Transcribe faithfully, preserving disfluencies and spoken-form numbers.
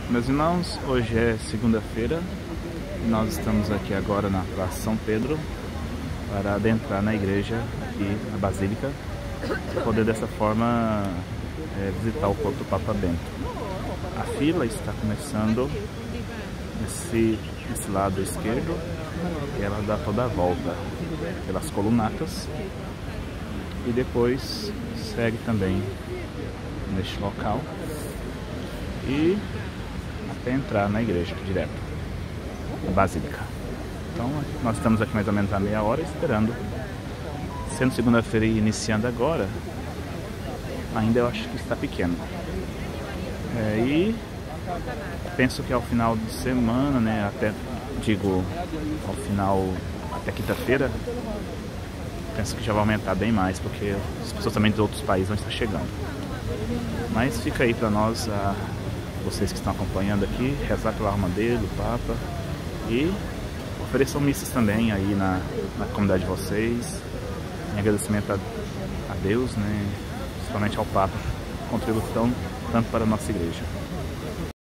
Meus irmãos, hoje é segunda-feira e nós estamos aqui agora na Praça São Pedro para adentrar na igreja aqui na Basílica, para poder dessa forma é, visitar o corpo do Papa Bento. A fila está começando nesse, nesse lado esquerdo e ela dá toda a volta pelas colunatas e depois segue também neste local e até entrar na igreja direto, na Basílica. Então nós estamos aqui mais ou menos há meia hora esperando. Sendo segunda-feira e iniciando agora, ainda eu acho que está pequeno. É, e penso que ao final de semana, né, até digo ao final, até quinta-feira, penso que já vai aumentar bem mais, porque as pessoas também de outros países vão estar chegando. Mas fica aí para nós, a, vocês que estão acompanhando aqui, rezar pela alma dele, do Papa, e ofereçam missas também aí na, na comunidade de vocês, em agradecimento a, a Deus, né, principalmente ao Papa, contribuição tanto para a nossa igreja.